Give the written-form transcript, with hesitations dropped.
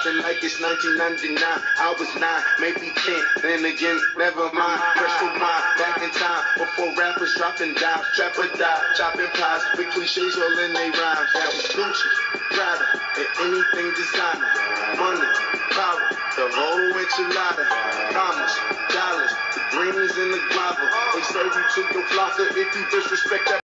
acting like it's 1999. I was 9, maybe 10, then again, never mind. Press rewind, back in time, before rappers dropping dimes. Trap or die, chopping pies, with cliches all in they rhymes. That was Gucci, Prada, and anything designer. Money, power, the whole enchilada. Commas, dollars, the greens and the guava. They serve you to your flocker if you disrespect that.